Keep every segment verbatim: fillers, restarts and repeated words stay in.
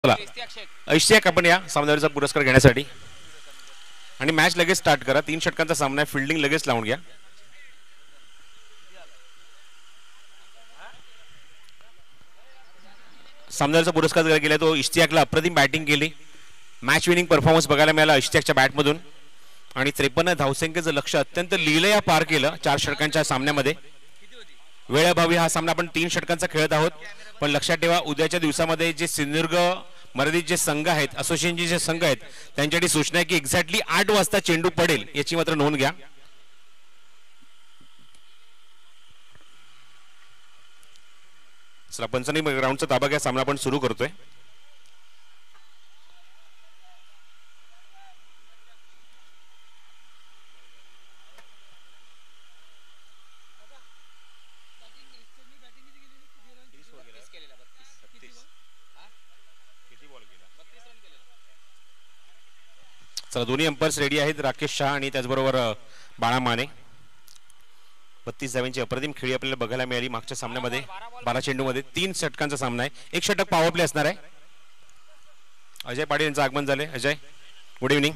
इश्तियाक आपण या सामन्यावरचा पुरस्कार घेण्यासाठी आणि मॅच लगेच स्टार्ट करा. तीन षटकांचा सामना आहे. फिल्डिंग लगेच लावून घ्या. सामन्यावरचा पुरस्कार जर गेला तो इश्तियाकला अप्रतिम बॅटिंग केली. मॅच विनिंग परफॉर्मन्स बघायला मिळाला इश्तियाकच्या बॅटमधून आणि त्रेपन्न धावसंख्येचं लक्ष अत्यंत लीलया पार केलं चार षटकांच्या सामन्यामध्ये. वेळाभावी हा सामना आपण तीन षटकांचा खेळत आहोत, पण लक्षात ठेवा उद्याच्या दिवसामध्ये जे सिंधुदुर्ग मर्यादित जे संघ आहेत, असोसिएशनचे जे संघ आहेत, त्यांच्यासाठी सूचना आहे की एक्झॅक्टली आठ वाजता चेंडू पडेल याची मात्र नोंद घ्या. चला पंचांनी ग्राउंडचा ताबा घ्या. सामना आपण सुरू करतोय. चला दोन्ही अंपायर्स रेडी आहेत, राकेश शहा आणि त्याचबरोबर बाळा माने. बत्तीस धावांची अप्रतिम खेळी आपल्याला बघायला मिळाली मागच्या सामन्यामध्ये. बारा चेंडूमध्ये तीन षटकांचा सामना आहे. एक षटक पॉवर प्ले असणार आहे. अजय पाटील यांचं आगमन झाले. Ajay, good evening.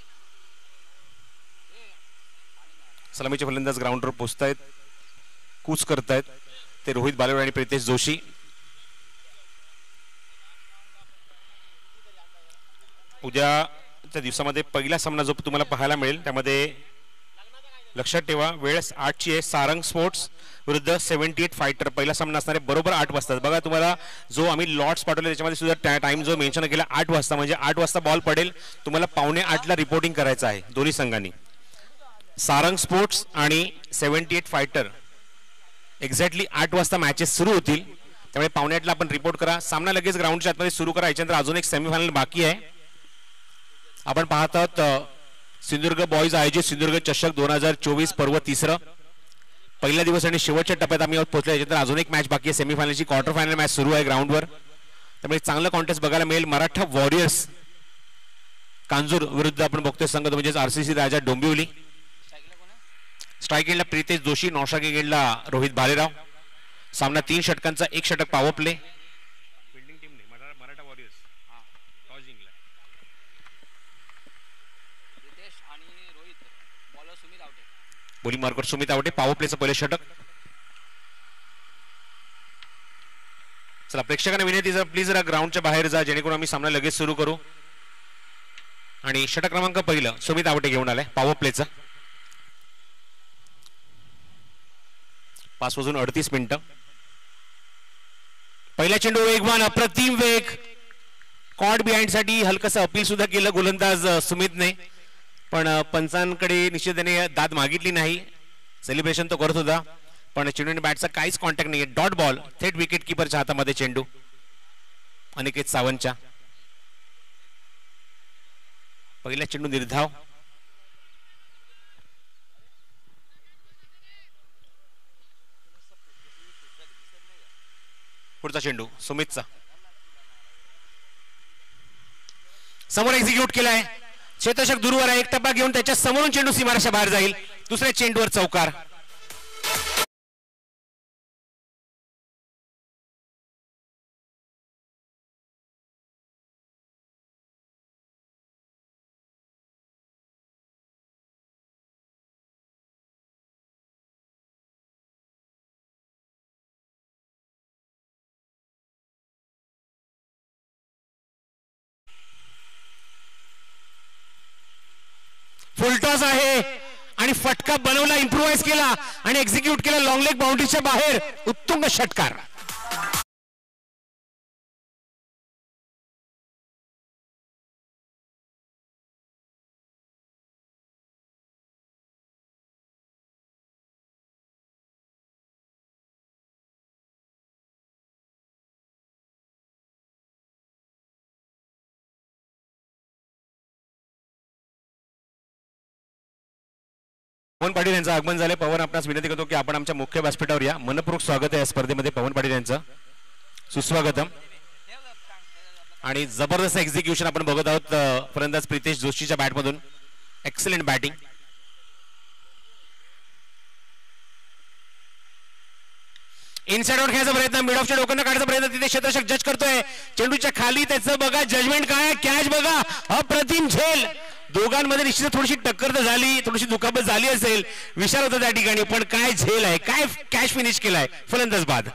सलामीचे फलंदाज ग्राउंडवर पोहोचतायत, कूच करतायत ते रोहित बालेवाड आणि प्रितेश जोशी. उद्याच्या दिवसामध्ये पहिला सामना जो तुम्हाला पाहायला मिळेल त्यामध्ये लक्षात ठेवा वेळ आठची आहे. सारंग स्पोर्ट्स विरुद्ध सेव्हन्टी एट फायटर पहिला सामना असणार आहे बरोबर आठ वाजता. बघा तुम्हाला जो आम्ही लॉट्स पाठवले त्याच्यामध्ये सुद्धा टाइम जो मेन्शन केला आठ वाजता, म्हणजे आठ वाजता बॉल पडेल. तुम्हाला पावणे आठला रिपोर्टिंग करायचं आहे दोन्ही संघांनी. सारंग स्पोर्ट्स आणि सेव्हन्टी एट फायटर एक्झॅक्टली आठ वाजता मॅचेस सुरू होतील, त्यामुळे पावणे आठला आपण रिपोर्ट करा. सामना लगेच ग्राउंडच्या आतमध्ये सुरू करा. याच्यानंतर अजून एक सेमीफायनल बाकी आहे. आपण पाहत आहोत सिंधुदुर्ग बॉईज आयोजित सिंधुदुर्ग चषक दोन हजार चोवीस पर्व तिसरं. पहिला दिवस आणि शेवटच्या टप्प्यात आम्ही पोहोचलो. याच्यानंतर अजून एक मॅच बाकी आहे. सेमीफायनलची क्वार्टर फायनल मॅच सुरू आहे ग्राउंडवर, त्यामुळे चांगलं कॉन्टेस्ट बघायला मिळेल. मराठा वॉरियर्स कांजूर विरुद्ध आपण बघतोय संघ म्हणजे आरसीसी राजा डोंबिवली. स्ट्राईक एंडला प्रितेश जोशी, नॉनस्ट्राईक एंडला रोहित भालेराव. सामना तीन षटकांचा, एक षटक power play. Bowling marker Sumit Awate. Power प्लेचं पहिले षटक. चला प्रेक्षकांना विनंती जरा प्लीज जरा ग्राउंडच्या बाहेर जा जेणेकरून आम्ही सामना लगेच सुरू करू. आणि षटक क्रमांक पहिलं सुमित आवटे घेऊन आलाय पॉवर प्लेचा. पाच वाजून अडतीस मिनिटं. पहिला चेंडू वेगवान, अप्रतिम वेग. कॉट बिहाइंड साठी हलकसं अपील सुद्धा केलं गोलंदाज सुमितने, पण पंचांकडे निश्चित त्याने दाद मागितली नाही. सेलिब्रेशन तो करत होता, पण चेंडू बॅटचा काहीच कॉन्टॅक्ट नाही. डॉट बॉल थेट विकेट किपरच्या हातामध्ये चेंडू अनिकेत सावंतच्या. पहिला चेंडू निर्धाव. पुढचा चेंडू सुमितचा समोर एक्झिक्यूट केलाय. क्षेत्ररक्षक दूरवर आहे, एक टप्पा घेऊन त्याच्या समोरून चेंडू सीमारेषा बाहेर जाईल. दुसऱ्या चेंडूवर चौकार. फुलटॉस आहे आणि फटका बनवला, इम्प्रोवाइज केला आणि एक्झिक्यूट केला लॉंग लेग बाउंड्रीच्या बाहेर. उत्तुंग षटकार. पवन पाटील यांचं आगमन झाले. पवन आपणास विनंती करतो की आपण आमच्या मुख्य व्यासपीठावर या. मनपूर्वक स्वागत आहे या स्पर्धेमध्ये पवन पाटील यांचं. सुस्वागतम. आणि जबरदस्त एक्झिक्युशन आपण बघत आहोत फलंदाज प्रितेश जोशीच्या बॅटमधून. Excellent batting. इनसाइड आउट खेळायचा प्रयत्न, मिड ऑफच्या डोक्यानं काढायचा प्रयत्न, तिथे क्षेत्ररक्षक जज करतोय. चेंडूच्या खाली त्याचं बघा जजमेंट काय, कॅच बघा, अप्रतिम झेल. दोघांमध्ये निश्चित थोडीशी टक्कर तर झाली, थोडीशी दुखापत झाली असेल, विशाल होता त्या ठिकाणी, पण काय झेल आहे, काय कॅच फिनिश केलाय फलंदाज बाद.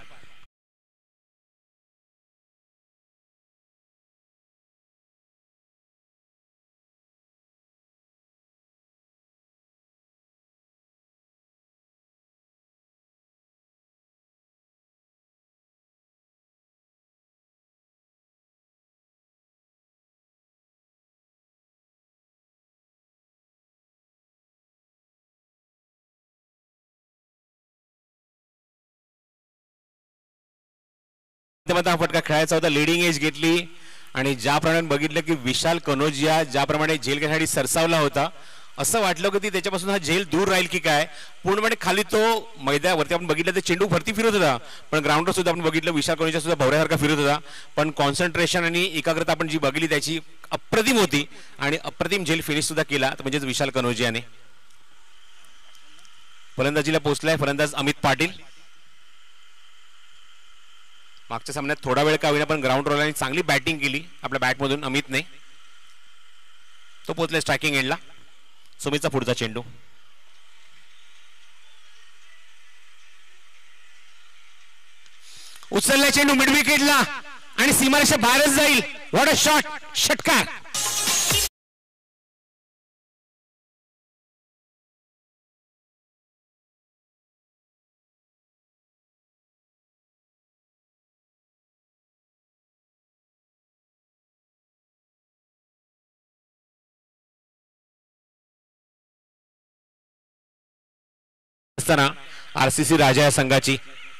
फटका खेळायचा होता, लिडिंग एज घेतली आणि ज्याप्रमाणे बघितलं की विशाल कनोजिया ज्याप्रमाणे झेल घेण्यासाठी सरसावला होता, असं वाटलं की त्याच्यापासून हा झेल दूर राहील की काय. पूर्णपणे खाली तो मैदानावरती आपण बघितलं ते चेंडू भरती फिरत होता, पण ग्राउंडवर सुद्धा आपण बघितलं विशाल कनोजिया सुद्धा भवऱ्यासारखा फिरत होता, पण कॉन्सन्ट्रेशन आणि एकाग्रता आपण जी बघितली त्याची अप्रतिम होती आणि अप्रतिम झेल फिनिश सुद्धा केला, म्हणजेच विशाल कनोजियाने. फलंदाजीला पोहोचलाय फलंदाज अमित पाटील. मागच्या सामन्यात थोडा वेळ का होईना पण ग्राउंड रोलरने चांगली बॅटिंग केली आपल्या बॅटमधून अमितने. तो पोहोचला स्ट्रायकिंग एंडला. सुमितचा पुढचा चेंडू, उचलला चेंडू मिड विकेटला आणि सीमारेषा बाहेरच जाईल. व्हॉट अ शॉट, षटकार. आरसीसी राजा या संघाची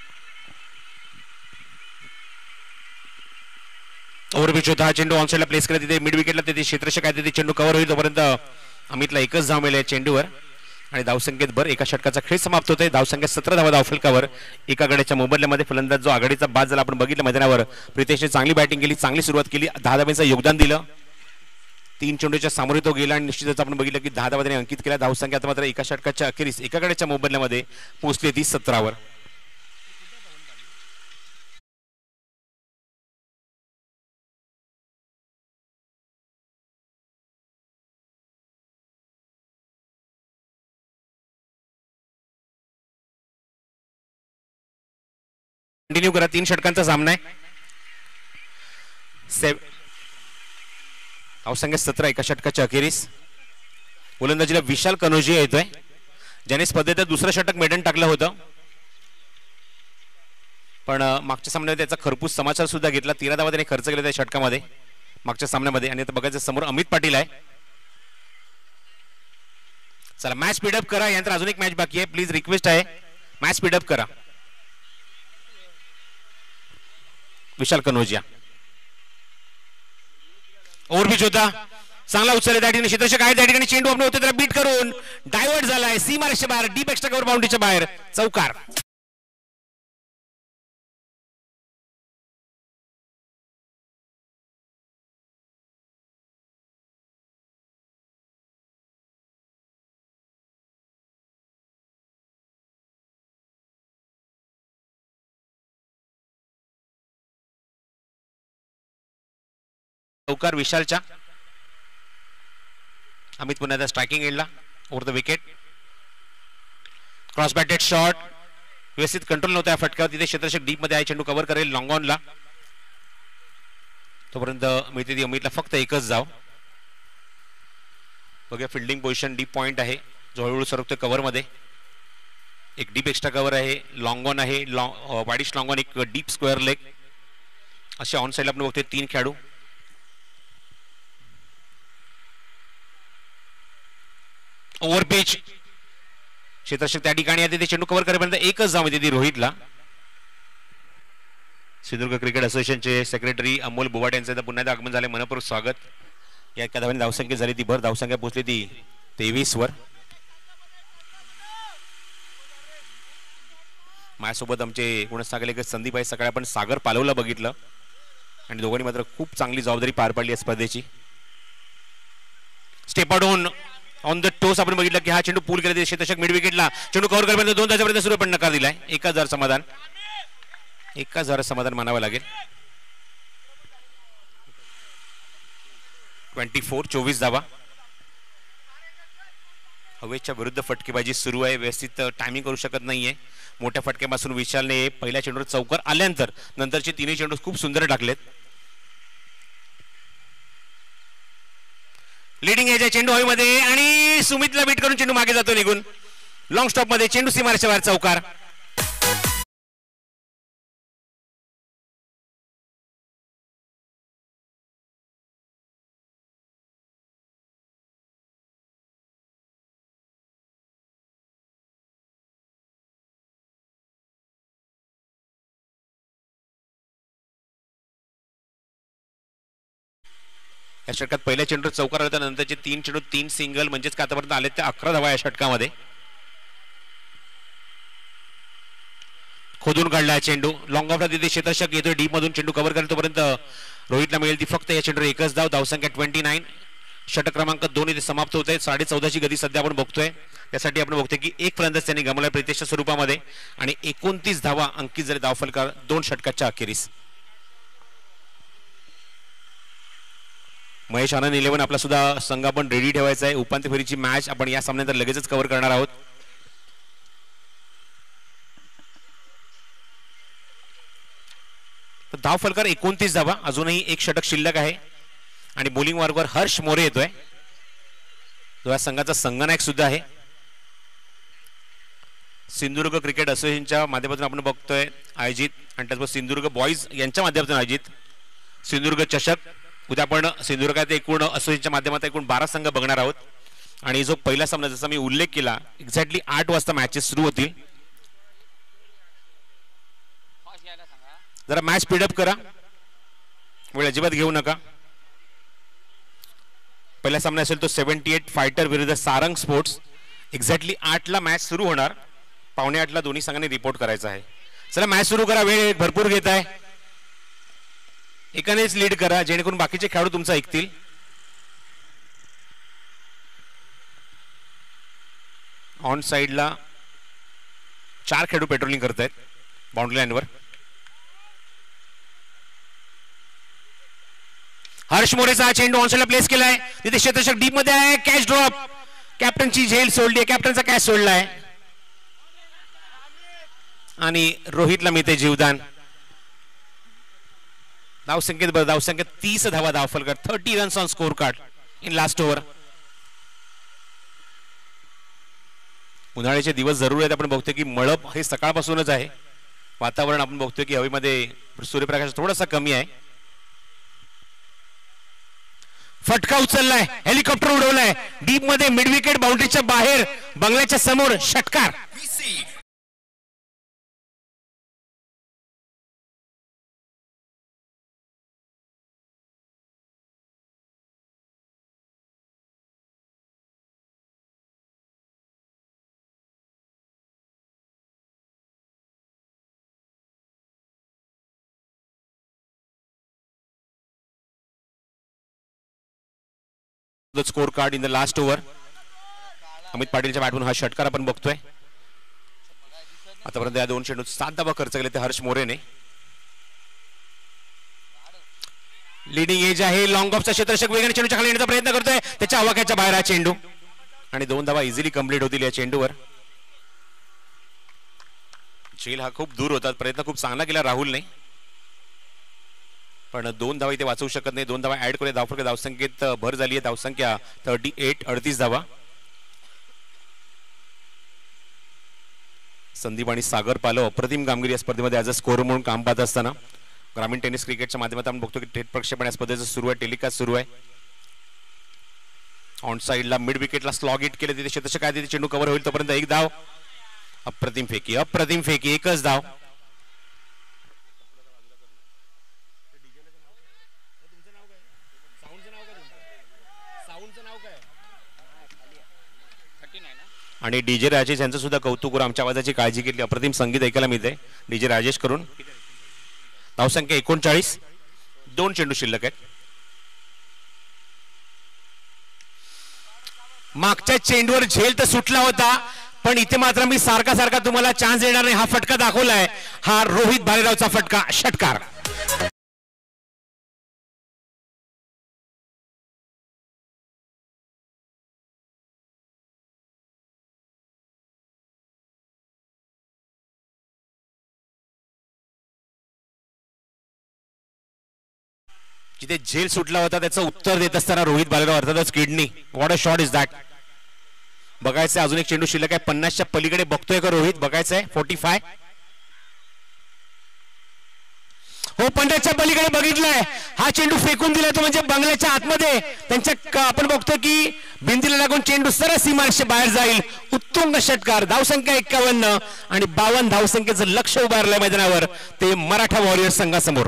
ओव्हरपिच होता. हा चेंडू ऑनसाइडला प्लेस केला, तिथे मिड विकेटला तिथे क्षेत्ररक्षक आहे, तिथे चेंडू कव्हर होईल. तोपर्यंत अमितला एकच धाव मिळेल चेंडूवर आणि धावसंख्येत भर. एका षटकाचा खेळ समाप्त होतोय. धावसंख्या सतरा धावा धावफलकावर. एका गड्याच्या मोबदल्यामध्ये फलंदाज जो आघाडीचा बाद झाला आपण बघितलं मैदानावर. प्रितेशने चांगली बॅटिंग केली, चांगली सुरुवात केली, दहा धावांचं योगदान दिलं. तीन चेंडूच्या सामोरे तो गेला आणि निश्चितच आपण बघितलं की दहा धावा त्याने अंकित केल्या. धावसंख्या मात्र एका षटकाच्या अखेरीस एका गड्याच्या मोबदल्यामध्ये पोहोचली ती सतरावर. कंटिन्यू करा, तीन षटकांचा सामना आहे. धावसंख्या सतरा एका षटकाच्या अखेरीस. गोलंदाजीला विशाल कनोजिया येतोय, ज्याने स्पर्धेत दुसरं षटक मेडन टाकलं होतं, पण मागच्या सामन्यामध्ये त्याचा खरपूस समाचार सुद्धा घेतला. तेरा धावा त्याने खर्च केला त्या षटकामध्ये मागच्या सामन्यामध्ये. आणि आता बघायचं समोर अमित पाटील आहे. चला मॅच स्पीडअप करा, यानंतर अजून एक मॅच बाकी आहे. प्लीज रिक्वेस्ट आहे, मॅच स्पीडअप करा. विशाल कनोजिया ओव्हरपिच होता, चांगला उचलला त्या ठिकाणी क्षेत्ररक्षक आहे, त्या ठिकाणी चेंडू आपण होते त्याला बीट करून डायव्हर्ट झालाय सीमारेषेच्या बाहेर, डीप एक्स्ट्रा कव्हर बाउंड्रीच्या बाहेर, चौकार. चौकार विशालच्या. अमित पुन्हा स्ट्रायकिंग एंडला over the wicket. Cross batted shot, व्यवस्थित कंट्रोल नव्हता या फटक्यावर. तिथे क्षेत्ररक्षक डीप मध्ये आहे, चेंडू कव्हर करेल लॉंग ऑनला. तोपर्यंत मिळते ती अमितला फक्त एकच धाव. बघूया फिल्डिंग पोझिशन, डीप पॉइंट आहे जो हळूहळू सरकतोय कव्हर मध्ये. एक डीप एक्स्ट्रा कव्हर आहे, लॉंग ऑन आहे, वाईडिश लॉंग ऑन, एक डीप स्क्वेअर लेग. असे ऑन साइडला आपण बघतोय तीन खेळाडू. ओव्हर पिच, क्षेत्ररक्षक त्या ठिकाणी आहे, ते चेंडू कव्हर करेपर्यंत एकच धाव मिळते ती रोहितला. सिंधुदुर्ग क्रिकेट असोसिएशनचे सेक्रेटरी अमोल बुवाट यांचं पुन्हा एकदा आगमन झाले, मनपूर्वक स्वागत. या एका धावाने धावसंख्या झाली ती भर, धावसंख्या पोहोचली ती तेवीस वर. माझ्यासोबत आमचे गुणसागरलेखक संदीप आहे. सकाळी आपण सागर पालवला बघितलं आणि दोघांनी मात्र खूप चांगली जबाबदारी पार पाडली या स्पर्धेची. Step out on the toss आपण बघितलं की हा चेंडू पूल केला, क्षेत्ररक्षक मिड विकेटला चेंडू कव्हर करेपर्यंत दोन तासापर्यंत सुरू पण नकार दिलाय. एक हजार समाधान. एका जरा समाधान मानावं लागेल. ट्वेंटी फोर चोवीस धावा. हवेच्या विरुद्ध फटकेबाजी सुरू आहे. व्यवस्थित टायमिंग करू शकत नाहीये. मोठ्या फटक्यापासून विशालने पहिल्या चेंडूवर चौकार आल्यानंतर नंतरचे तिन्ही चेंडू खूप सुंदर टाकलेत. लीडिंग एज आहे चेंडू हवेमध्ये आणि सुमितला बीट करून चेंडू मागे जातो निघून. लॉंग स्टॉप मध्ये चेंडू सीमारेषेच्या बाहेर चौकार. या षटकात पहिल्या चेंडूवर चौकार होता. नंतरचे तीन चेंडू तीन सिंगल म्हणजेच का आतापर्यंत आले ते अकरा धावा या षटकामध्ये. खोदून काढला चेंडू. लॉंग ऑफला तिथे क्षेत्ररक्षक येतोय. डीप मधून चेंडू कव्हर करेल तोपर्यंत रोहितला मिळेल ती फक्त या चेंडूवर एकच धाव. धावसंख्या ट्वेंटी नाईन. षटक क्रमांक दोन इथे समाप्त होत आहे. साडे चौदाची गती सध्या आपण बघतोय. त्यासाठी आपण बघतोय की एक पर्यंत त्यांनी गमावला प्रितेशच्या स्वरूपामध्ये आणि एकोणतीस धावा अंकित झाले धावफलकार दोन षटकाच्या अखेरीस. महेश आनंद इलेव्हन आपला सुद्धा संघ आपण रेडी ठेवायचा आहे. उपांत्य फेरीची मॅच आपण या सामन्यानंतर लगेचच कव्हर करणार आहोत. धाव फलकार एकोणतीस धावा. अजूनही एक षटक शिल्लक आहे आणि बॉलिंग मार्गावर हर्ष मोरे येतोय. तो या संघाचा संघनायक सुद्धा आहे. सिंधुदुर्ग क्रिकेट असोसिएशनच्या माध्यमातून आपण बघतोय आयोजित आणि त्याचबरोबर सिंधुदुर्ग बॉईज यांच्या माध्यमातून आयोजित सिंधुदुर्ग चषक. उद्या आपण सिंधुदुर्गात एकूण असोसिएशनच्या माध्यमातून एकूण बारा संघ बघणार आहोत आणि जो पहिला सामना जसा मी उल्लेख केला एक्झॅक्टली आठ वाजता मॅचेस सुरू होतील. जरा मॅच स्पीडअप करा. वेळ अजिबात घेऊ नका. पहिला सामना असेल तो सेव्हन्टी एट फायटर विरुद्ध सारंग स्पोर्ट्स. एक्झॅक्टली आठ ला मॅच सुरू होणार. पावणे आठ ला दोन्ही संघांनी रिपोर्ट करायचा आहे. चला मॅच सुरू करा. वेळ भरपूर घेत आहे. एकानेच लीड करा जेणेकरून बाकीचे खेळाडू तुमचं ऐकतील. ऑन साइडला चार खेळाडू पेट्रोलिंग करत आहेत बाउंड्री लाईनवर. हर्ष मोरेचा चेंडू ऑनसाइडला प्लेस केलाय. तिथे क्षेत्ररक्षक डीप मध्ये आहे. Catch drop. कॅप्टनची झेल सोडली आहे. कॅप्टनचा कॅच सोडलाय आणि रोहितला मिळते जीवदान. धावसंख्येत बरं धावसंख्येत तीस धावा धावफलकार. Thirty runs on score card in last over. उन्हाळ्याचे दिवस जरूर आहेत. आपण बघतोय की मळप हे सकाळपासूनच आहे. वातावरण आपण बघतोय की हवेमध्ये सूर्यप्रकाश थोडासा कमी आहे. फटका उचललाय. हेलिकॉप्टर उडवलाय डीप मध्ये. मिड विकेट बाउंड्रीच्या बाहेर बंगल्याच्या समोर षटकार. Score card in the last over. Amit पाटीलच्या बॅटमधून हा षटकार आपण बघतोय. आतापर्यंत या दोन चेंडूत सात धावा खर्च केले ते हर्ष मोरेने. लीडिंग एज आहे. लॉंग ऑफचा क्षेत्ररक्षक वेगाने चेंडूच्या खाली येण्याचा प्रयत्न करतोय. त्याच्या आवाक्याच्या बाहेर हा चेंडू आणि दोन धावा इझिली कंप्लीट होतील या चेंडूवर. झेल हा खूप दूर होता. प्रयत्न खूप चांगला केला राहुलने पण दोन धावा इथे वाचवू शकत नाही. दोन धावा ऍड करूया. धावफलक धावसंख्येत भर झाली आहे. धावसंख्या थर्टी एट अडतीस धावा. संदीप आणि सागर पालव अप्रतिम कामगिरी या स्पर्धेमध्ये ॲज अ स्कोर म्हणून काम पाहत असताना ग्रामीण टेनिस क्रिकेटच्या माध्यमातून आपण बघतो की थेट प्रक्षेपण या स्पर्धेचं सुरू आहे. टेलिकास्ट सुरू आहे. ऑन साइडला मिड विकेटला स्लॉग हिट केले. तिथे क्षेत्ररक्षक आहे. तिथे चेंडू कव्हर होईल तोपर्यंत एक धाव. अप्रतिम फेकी. अप्रतिम फेकी. एकच धाव. आणि डीजे राजेश यांचं सुद्धा कौतुक करून आमच्या आवाजाची काळजी घेतली. अप्रतिम संगीत ऐकायला मिळते डीजे राजेश करून. धावसंख्या एकोणचाळीस. दोन चेंडू शिल्लक आहेत. मागच्या चेंडूवर झेल तर सुटला होता पण इथे मात्र मी सारखा सारखा तुम्हाला चान्स देणार नाही. हा फटका दाखवलाय, हा रोहित भालेरावचा फटका, षटकार. जिथे झेल सुटला होता त्याचं उत्तर देत असताना रोहित भालेराव अर्थातच kidney. What a shot is that. बघायचंय अजून एक चेंडू शिल्लक आहे. पन्नासच्या पलीकडे बघतोय का रोहित? बघायचंय. Forty five. हो, पन्नासच्या पलीकडे बघितलाय. हा चेंडू फेकून दिलाय तो म्हणजे बंगल्याच्या आतमध्ये. त्यांच्या आपण बघतो की भिंतीला लागून चेंडू सरळ सीमारेषे बाहेर जाईल. उत्तुंग षटकार. धावसंख्या एक्कावन्न आणि बावन्न धावसंख्येचं लक्ष उभारलंय मैदानावर ते मराठा वॉरियर्स संघासमोर.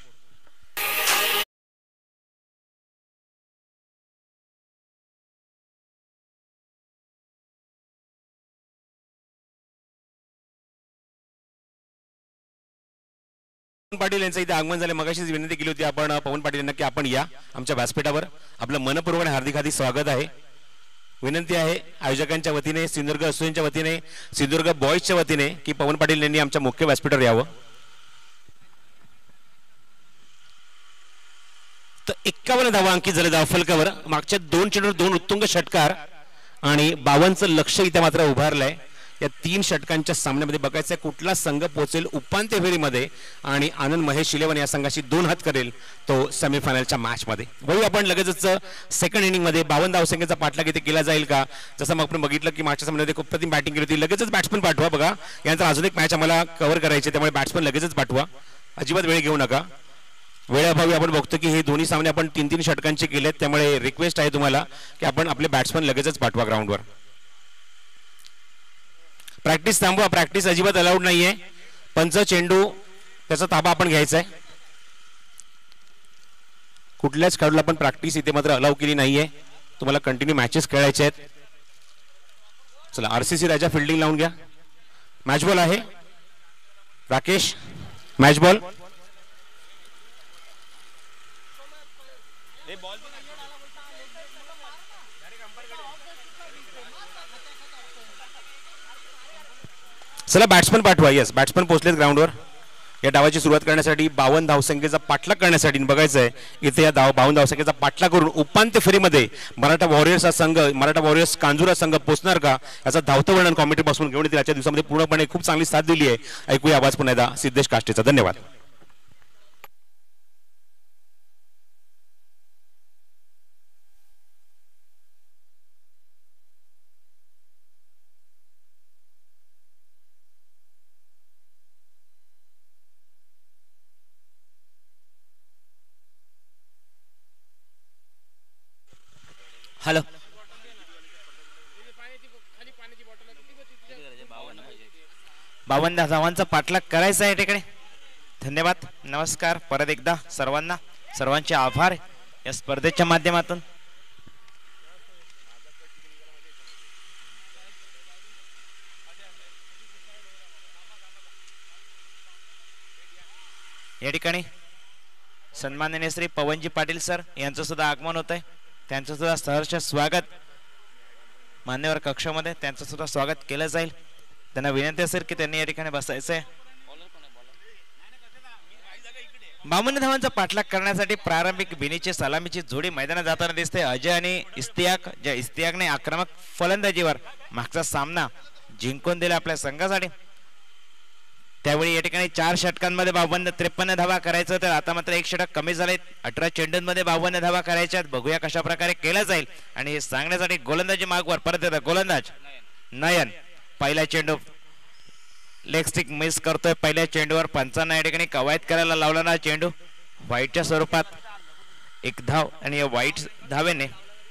पाटील यांचं इथे आगमन झाले. मगाशीच विनंती केली होती आपण पवन पाटील यांना की आपण या आमच्या व्यासपीठावर. आपलं मनपूर्वक हार्दिक हार्दिक स्वागत आहे. विनंती आहे आयोजकांच्या वतीने, सिंधुदुर्ग असोसिएशनच्या वतीने, सिंधुदुर्ग बॉईजच्या वतीने की पवन पाटील यांनी आमच्या मुख्य व्यासपीठावर यावं. तर एक्कावन्न धावा अंकित झाले धाव फलकावर. मागच्या दोन चेंडूवर दोन उत्तुंग षटकार आणि बावनचं लक्ष इथे मात्र उभारलंय. या तीन षटकांच्या सामन्यामध्ये बघायचं कुठला संघ पोहोचेल उपांत्य फेरीमध्ये आणि आनंद महेश इलेव्हन या संघाशी दोन हात करेल तो सेमीफायनलच्या मॅच मध्ये. बघू आपण लगेचच सेकंड इनिंग मध्ये बावन्न धावसंख्येचा पाठलाग इथे केला जाईल का. जसं मग आपण बघितलं की मागच्या सामन्यामध्ये खूप प्रतिम बॅटिंग केली होती. लगेचच बॅट्समन पाठवा. बघा यानंतर अजून एक मॅच आम्हाला कव्हर करायची, त्यामुळे बॅट्समन लगेचच पाठवा. अजिबात वेळ घेऊ नका. वेळेअभावी आपण बघतो की हे दोन्ही सामने आपण तीन तीन षटकांचे केलेत, त्यामुळे रिक्वेस्ट आहे तुम्हाला की आपण आपले बॅट्समन लगेचच पाठवा ग्राउंडवर. प्रॅक्टिस थांबवा. प्रॅक्टिस अजिबात अलाउड नाहीये. पंच चेंडू त्याचा ताबा आपण घ्यायचा आहे. कुठल्याच खेळाडूला आपण प्रॅक्टिस इथे मात्र अलाउ केली नाहीये. तुम्हाला कंटिन्यू मॅचेस खेळायचे आहेत. चला आरसीसी राजा फिल्डिंग लावून घ्या. मॅच बॉल आहे. Rakesh match ball. चला बॅट्समन पाठवा. येस बॅट्समन पोहोचलेत ग्राउंडवर. या डावाची सुरुवात करण्यासाठी बावन्न धावसंख्येचा पाठलाग करण्यासाठी बघायचं आहे इथे या धाव बावन्न धावसंख्येचा पाठलाग करून उपांत्य फेरीमध्ये मराठा वॉरियर्स हा संघ, मराठा वॉरियर्स कांजुरा संघ पोहोचणार का याचा धावतं वर्णन कॉमेंट्री पासून घेऊन येतील. आजच्या दिवसामध्ये पूर्णपणे खूप चांगली साथ दिली आहे. ऐकूया आवाज पुन्हा एकदा सिद्धेश काष्टेचा. धन्यवाद. हॅलो बावन्न धावांचा पाठलाग करायचा आहे ठिकाणी. धन्यवाद. नमस्कार परत एकदा सर्वांना. सर्वांचे आभार या स्पर्धेच्या माध्यमातून. या ठिकाणी सन्माननीय श्री पवनजी पाटील सर यांचं सुद्धा आगमन होत आहे. त्यांचं सुद्धा सहर्ष स्वागत मान्यवर कक्षामध्ये. त्यांचं सुद्धा स्वागत केलं जाईल. त्यांना विनंती असेल की त्यांनी या ठिकाणी बसायचंय. बावन्न धावांचा पाठलाग करण्यासाठी प्रारंभिक बिनीची सलामीची जोडी मैदानात जाताना दिसते. अजय आणि इस्तियाक. ज्या इस्तियाकने आक्रमक फलंदाजीवर मागचा सामना जिंकून दिला आपल्या संघासाठी. त्यावेळी या ठिकाणी चार षटकांमध्ये बावन्न त्रेपन्न धावा करायचं, तर आता मात्र एक षटक कमी झाले. अठरा चेंडूंमध्ये बावन्न धावा करायच्या. बघूया कशा प्रकारे केलं जाईल. आणि हे सांगण्यासाठी गोलंदाजी मागवर परत येतात गोलंदाज नयन. पहिला चेंडू लेग स्टिक मिस करतोय. पहिल्या चेंडूवर पंचांना या ठिकाणी कवायत करायला लावला चेंडू व्हाईटच्या स्वरूपात एक धाव. आणि या व्हाईट धावेने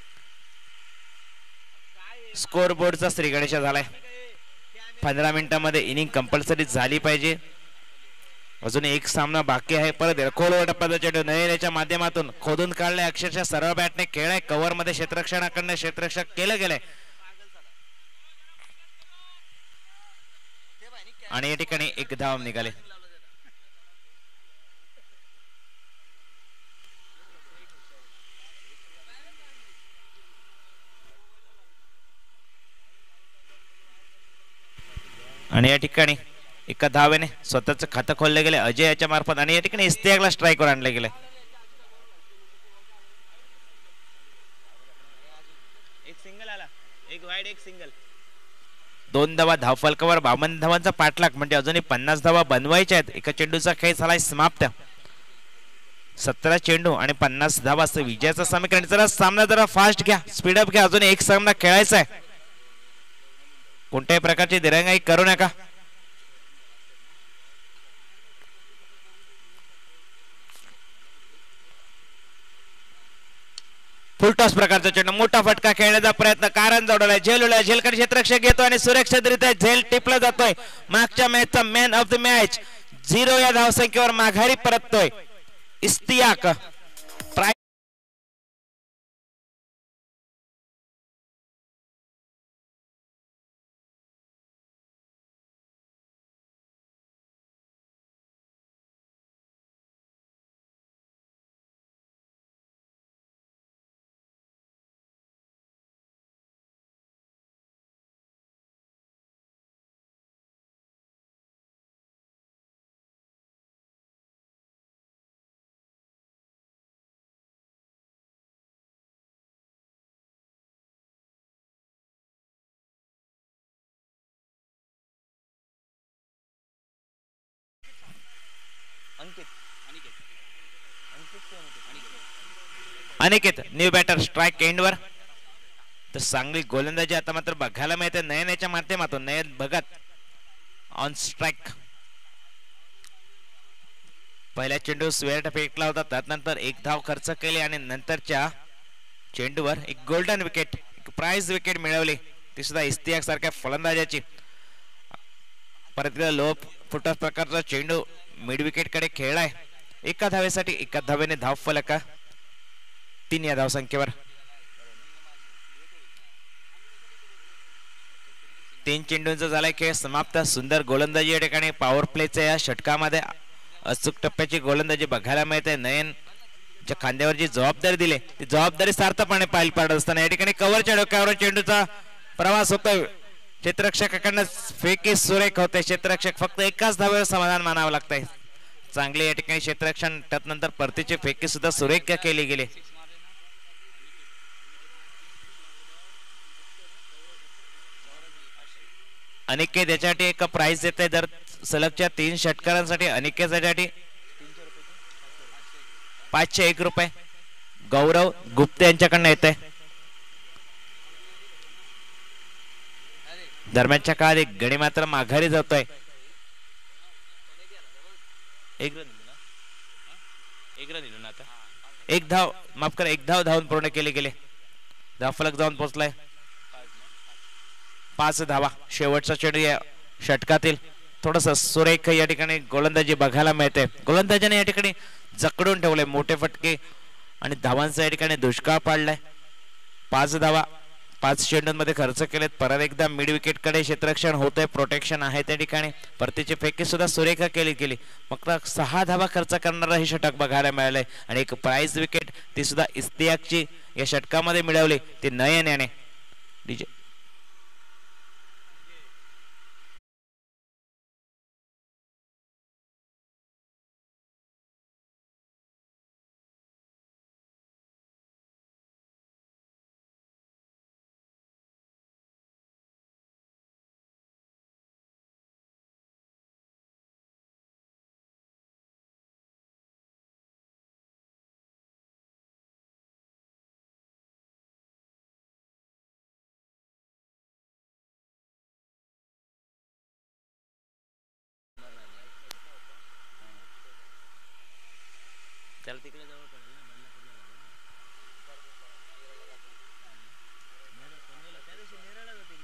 स्कोर बोर्डचा श्रीगणेश झालाय. पंधरा मिनिटांमध्ये इनिंग कंपल्सरी झाली पाहिजे. अजून एक सामना बाकी आहे. परत खोलवर टप्प्याचा चेंडू नयनेच्या माध्यमातून खोदून काढलाय. अक्षरशः सरळ बॅटने खेळलाय. कव्हर मध्ये क्षेत्ररक्षणाकडनं क्षेत्ररक्षक केलं गेलंय. आणि या ठिकाणी एक धाव निघाले. आणि या ठिकाणी एका धावेने स्वतःचं खातं खोलले गेले अजय याच्या मार्फत आणि या ठिकाणी इस्तियाकला स्ट्राईकवर आणले गेले. एक सिंगल आला, एक वाईड एक सिंगल. दोन धावा धावफलकावर बावन्न धावांचा पाठलाग म्हणजे अजूनही पन्नास धावा बनवायच्या आहेत. एका चेंडूचा खेळ झालाय समाप्त. सतरा चेंडू आणि पन्नास धावा असं विजयाचं समीकरण. जरा सामना जरा फास्ट घ्या, स्पीडअप घ्या. अजून एक सामना खेळायचा आहे. कोणत्याही प्रकारची दिरंगाई करू नका. फुलटॉस प्रकारचा चेंडू, मोठा फटका खेळण्याचा प्रयत्न, कारण जोडलाय, झेलूला झेलकडे क्षेत्ररक्षक घेतो आणि सुरक्षितरित्या झेल टिपला जातोय. मागच्या मॅचचा man of the match zero या धावसंख्येवर माघारी परततोय Istiyak. Aniket new batter strike एंडवर. तर चांगली गोलंदाजी आता मात्र बघायला मिळते नयन याच्या माध्यमातून. Nayan Bhagat on strike. पहिल्या चेंडू स्वेअर फेकला होता, त्यानंतर एक धाव खर्च केली आणि नंतरच्या चेंडूवर एक गोल्डन विकेट, एक प्राइज विकेट मिळवली, ती सुद्धा इस्तियाक सारख्या फलंदाजाची. परत लो फुटॉस प्रकारचा चेंडू मिड विकेट कडे खेळलाय. एका धावेसाठी एका धावेने धाव फलक तीन या धावसंख्येवर. तीन चेंडूंचा झालाय खेळ समाप्त. सुंदर गोलंदाजी या ठिकाणी पॉवर प्लेच्या या षटकामध्ये अचूक टप्प्याची गोलंदाजी बघायला मिळते. नयनच्या खांद्यावर जी जबाबदारी दिली ती जबाबदारी सार्थपणे पार पाडत असताना या ठिकाणी कव्हरच्या डोक्यावर चेंडूचा प्रवास होतोय. क्षेत्ररक्षकाकडनं फेकी सुरेख होते. क्षेत्ररक्षक फक्त एकाच धावेवर समाधान मानावं लागतंय. चांगली या ठिकाणी क्षेत्ररक्षण, त्यानंतर परतीची फेकी सुद्धा सुरेख केली गेली. अनिकेत याच्यासाठी एक प्राइज देते दर सलगच्या तीन षटकारांसाठी. अनिकेतसाठी पाचशे एक रुपये गौरव गुप्ते यांच्याकडनं येते. दरम्यानच्या काळात एक गडी मात्र माघारी जातोय. एक रन एक रन दिलं ना आता. एक धाव माफ करा एक धाव धावून पूर्ण केले गेले. धावफलक जाऊन पोहोचलाय पाच धावा. शेवटचा चेंडू या षटकातील थोडस सुरेख या ठिकाणी गोलंदाजी बघायला मिळते. गोलंदाजाने या ठिकाणी जकडून ठेवले मोठे फटके आणि धावांचा या ठिकाणी दुष्काळ पाडलाय. पाच धावा पाच चेंडूंमध्ये खर्च केलेत. परत एकदा मिड विकेट कडे क्षेत्ररक्षण होतंय, प्रोटेक्शन आहे त्या ठिकाणी. परतीची फेकी सुद्धा सुरेख केली गेली. मग सहा धावा खर्च करणारा हे षटक बघायला मिळालंय आणि एक प्राइज विकेट ती सुद्धा इस्तियाकची या षटकामध्ये मिळवली, ती नयन याने. डीजे त्याला तिकडे जवळ पडेल ना बदलापूरला. त्या दिवशी नेरळला जाते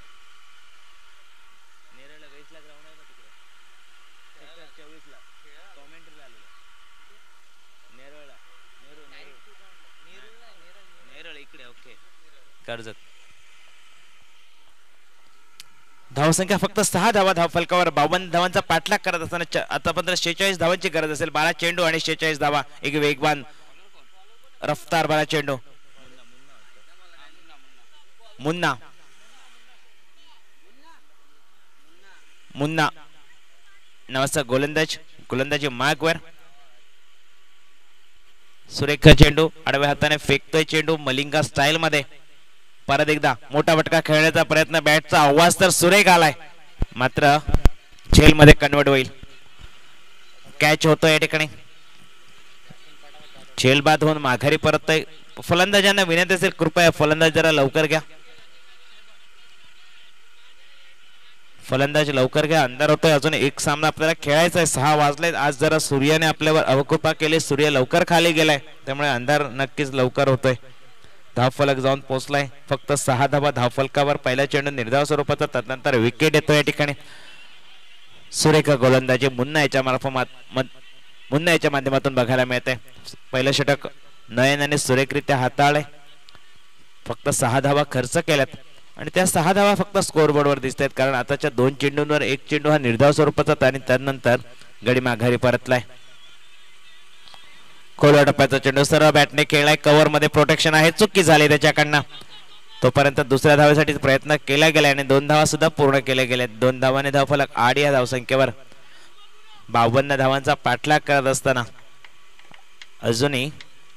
नेरळला वेस्टला ग्राउंड आहे का तिकडे चोवीसला कॉमेंट्रीला आलेलं नेरळला नेरू नेरळ नेरळ इकडे. ओके कर्जत. धावसंख्या फक्त सहा धावा धावफलकावर. बावन्न धावांचा पाठलाग करत असताना आतापर्यंत शेहेचाळीस धावांची गरज असेल. बारा चेंडू आणि शेहेचाळीस धावा. एक वेगवान रफ्तार बारा चेंडू. मुन्ना मुन्ना नावाचा गोलंदाज, गोलंदाजी मार्कवर. सुरेख चेंडू आडव्या हाताने फेकतोय चेंडू मलिंगा स्टाईल मध्ये. परत एकदा मोठा फटका खेळण्याचा प्रयत्न, बॅटचा आवाज तर सुरेख आलाय, मात्र झेल मध्ये कन्वर्ट होईल. कॅच होतो या ठिकाणी. झेल बाद होऊन माघारी परततोय. फलंदाजांना विनंती असेल कृपया फलंदाज जरा लवकर घ्या, फलंदाज लवकर घ्या, अंधार होतोय. अजून एक सामना आपल्याला खेळायचा आहे. सहा वाजलेत. आज जरा सूर्याने आपल्यावर अवकृपा केली, सूर्य लवकर खाली गेलाय, त्यामुळे अंधार नक्कीच लवकर होतोय. धावफलक जाऊन पोहोचलाय. फक्त सहा धावा धावफलकावर. पहिला चेंडू निर्धाव स्वरूपाचा, त्यानंतर विकेट येतो या ठिकाणी. सुरेख गोलंदाजी मुन्ना याच्या मार्फत मुन्ना याच्या माध्यमातून बघायला मिळते. पहिलं षटक नयनाने सुरेखरित्या हाताळले. फक्त सहा धावा खर्च केल्यात आणि त्या सहा धावा फक्त स्कोअरबोर्डवर दिसत आहेत, कारण आताच्या दोन चेंडूंवर एक चेंडू हा निर्धाव स्वरूपाचा आणि त्यानंतर गडी माघारी परतलाय. खोलवा टप्प्याचा चेंडू सर्व बॅटने खेळलाय. कव्हर मध्ये प्रोटेक्शन आहे, चुकी झाली त्याच्याकडनं. तोपर्यंत दुसऱ्या धावेसाठी प्रयत्न केला गेला आणि दोन धावा सुद्धा पूर्ण केल्या गेल्या. दोन धावाने धावफलक आठ या धावसंख्येवर बावन्न धावांचा पाठलाग करत असताना अजूनही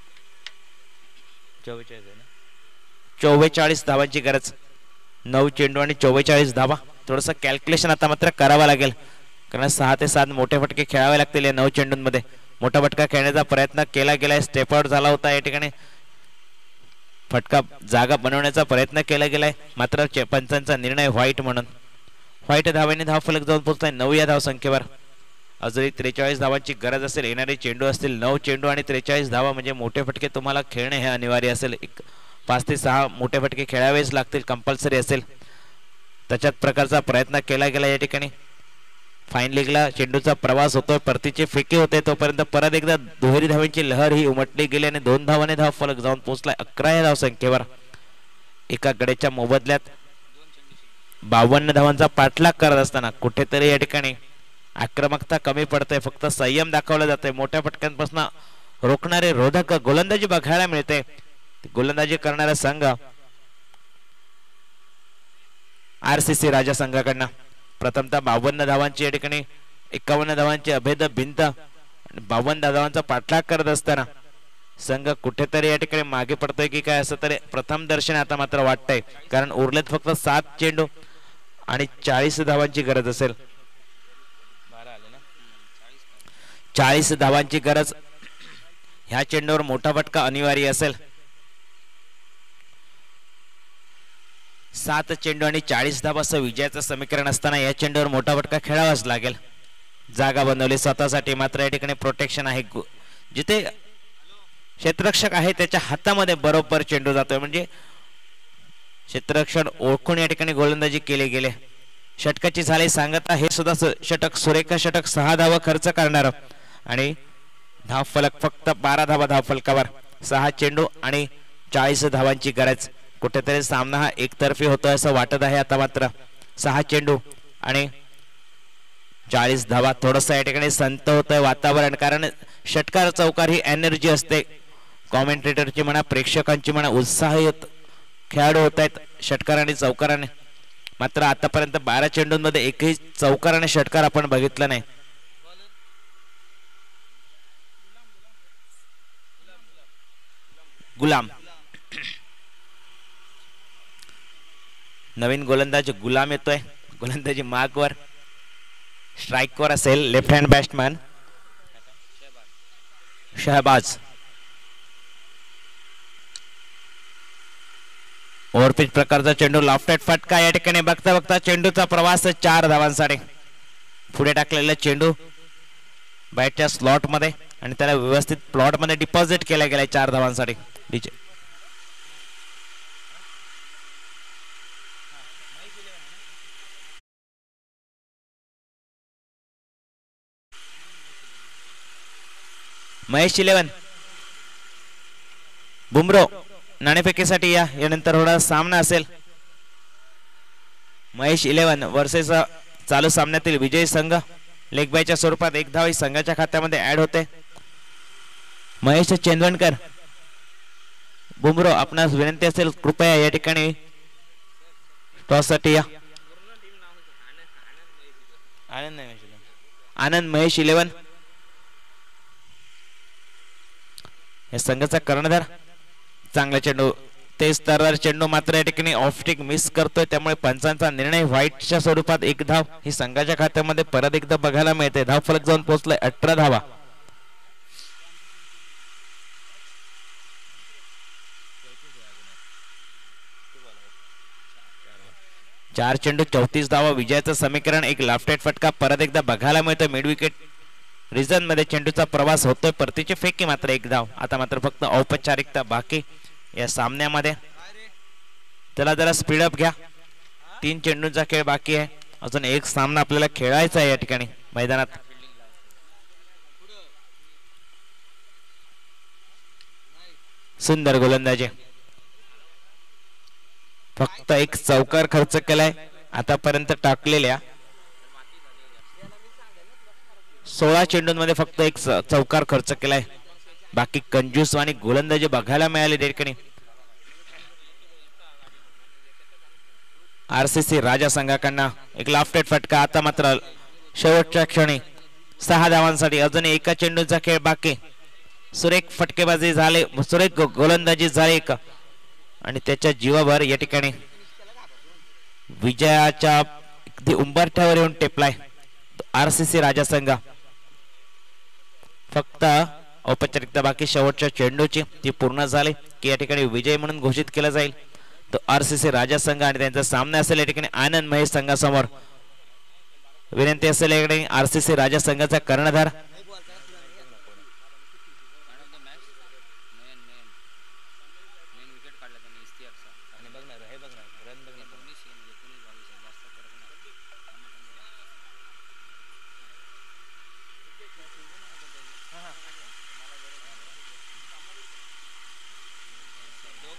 चव्वेचाळीस धावांची गरज. नऊ चेंडू आणि चव्वेचाळीस धावा. थोडस कॅल्क्युलेशन आता मात्र करावं लागेल, कारण सहा ते सात मोठे फटके खेळावे लागतील या नऊ चेंडूंमध्ये. मोठा फटका खेळण्याचा प्रयत्न केला गेलाय, स्टेप आउट झाला होता या ठिकाणी. फटका जागा बनवण्याचा प्रयत्न केला गेलाय, मात्र पंचांचा निर्णय व्हाईट म्हणून. व्हाईट धावेने धाव फलक जाऊन पोहोचलाय नऊ या धावसंख्येवर. अजूनही त्रेचाळीस धावांची गरज असेल. येणारे चेंडू असतील नऊ चेंडू आणि त्रेचाळीस धावा, म्हणजे मोठे फटके तुम्हाला खेळणे हे अनिवार्य असेल. एक पाच ते सहा मोठे फटके खेळावेच लागतील, कंपल्सरी असेल. त्याच्यात प्रकारचा प्रयत्न केला गेला या ठिकाणी. फाईन लीगला चेंडूचा प्रवास होतोय, परतीचे फेके होते, तोपर्यंत परत एकदा दुहेरी धावांची लहर ही उमटली गेली आणि दोन धावाने धाव फलक जाऊन पोहोचलाय अकरा या धावसंख्येवर. एका गड्याच्या मोबदल्यात बावन्न धावांचा पाठलाग करत असताना कुठेतरी या ठिकाणी आक्रमकता कमी पडते, फक्त संयम दाखवला जातोय. मोठ्या फटक्यांपासून रोखणारे रोधक गोलंदाजी बघायला मिळते. गोलंदाजी करणारा संघ आरसीसी राजा संघाकडनं प्रथमतः बावन्न धावांची या ठिकाणी एकावन्न धावांची अभेद भिंत, बावन्न धावांचा पाठलाग करत असताना संघ कुठेतरी या ठिकाणी मागे पडतोय की काय असं तरी प्रथम दर्शन आता मात्र वाटतंय, कारण उरलेत फक्त सात चेंडू आणि चाळीस धावांची गरज असेल. चाळीस धावांची गरज. ह्या चेंडूवर मोठा फटका अनिवार्य असेल. सात चेंडू आणि चाळीस धावा असं विजयाचं समीकरण असताना या चेंडूवर मोठा फटका खेळावाच लागेल. जागा बनवली स्वतःसाठी, मात्र या ठिकाणी प्रोटेक्शन आहे. जिथे क्षेत्ररक्षक आहे त्याच्या हातामध्ये बरोबर चेंडू जातोय, म्हणजे क्षेत्ररक्षण ओळखून या ठिकाणी गोलंदाजी केली गेले. षटकाची झाली सांगता. हे सुद्धा षटक सुरेख षटक, सहा धावा खर्च करणार आणि धाव फलक फक्त बारा धावा धाव फलकावर. सहा चेंडू आणि चाळीस धावांची गरज. कुठेतरी सामना हा एकतर्फी होतोय असं वाटत आहे आता मात्र. सहा चेंडू आणि चाळीस धावा. थोडस या ठिकाणी संत होतंय वातावरण, कारण षटकार चौकार ही एनर्जी असते. कॉमेंटेटरची म्हणा, प्रेक्षकांची म्हणा, उत्साहित खेळाडू होत आहेत षटकार आणि चौकाराने. मात्र आतापर्यंत बारा चेंडूंमध्ये एकही चौकार आणि षटकार आपण बघितलं नाही. गुलाम नवीन गोलंदाज गुलाम येतोय. गोलंदाजी मार्कवर, स्ट्राईकवर असेल left hand batsman Shahbaz. Overpitch प्रकारचा चेंडू, लॉफ्टेड फटका. या ठिकाणी बघता बघता चेंडूचा प्रवास चार धावांसाठी. पुढे टाकलेला चेंडू बॅटच्या स्लॉट मध्ये आणि त्याला व्यवस्थित प्लॉट मध्ये डिपॉझिट केला गेलाय चार धावांसाठी. महेश इलेव्हन बुमरो नाणेफेकीसाठी या यानंतर थोडा सामना असेल. महेश इलेव्हन वर्सेस चालू सामन्यातील विजयी संघ. लेग बायच्या स्वरूपात एक धाव संघाच्या खात्यामध्ये ऍड होते. महेश चेंदवणकर, बुमरो आपणास विनंती असेल कृपया या ठिकाणी टॉस साठी या. आनंद आनंद महेश इलेव्हन या संघाचा कर्णधार. चांगला चेंडू, तेच तर चेंडू मात्र या ठिकाणी ऑफस्टिक मिस करतोय, त्यामुळे पंचांचा निर्णय व्हाईटच्या स्वरूपात एक धाव ही संघाच्या खात्यामध्ये परत एकदा बघायला मिळते. धाव फलक जाऊन पोहोचलाय अठरा धावा. चार चेंडू चौतीस धावा विजयाचं समीकरण. एक लाफ्टेड फटका परत एकदा बघायला मिळतोय. मिड विकेट रिजन मध्ये चेंडूचा प्रवास होतोय. परतीचे फेकी मात्र एक धाव. आता मात्र फक्त औपचारिकता बाकी या सामन्यामध्ये. त्याला जरा स्पीडअप घ्या. तीन चेंडूंचा खेळ बाकी आहे. अजून एक सामना आपल्याला खेळायचा आहे या ठिकाणी मैदानात. सुंदर गोलंदाजी. फक्त एक चौकार खर्च केलाय आतापर्यंत टाकलेल्या. सोळा चेंडूंमध्ये फक्त एक चौकार खर्च केलाय. बाकी कंजूस आणि गोलंदाजी बघायला मिळाली त्या ठिकाणी. आरसीसी राजा संघाकडनं एक लाफ्टेड फटका. आता मात्र शेवटच्या क्षणी सहा धावांसाठी अजून एका चेंडूचा खेळ बाकी. सुरेख फटकेबाजी झाले, सुरेख गोलंदाजी झाली आणि त्याच्या जीवावर या ठिकाणी विजयाच्या अगदी उंबरठ्यावर येऊन टेपलाय आरसीसी राजा संघ. फक्त औपचारिकता बाकी शेवटच्या चेंडूची ती पूर्ण झाली की या ठिकाणी विजय म्हणून घोषित केला जाईल तो आरसीसी राजा संघ आणि त्यांचा सामना असेल या ठिकाणी आनंद महेश संघासमोर. विनंती असेल या ठिकाणी आरसीसी राजा संघाचा कर्णधार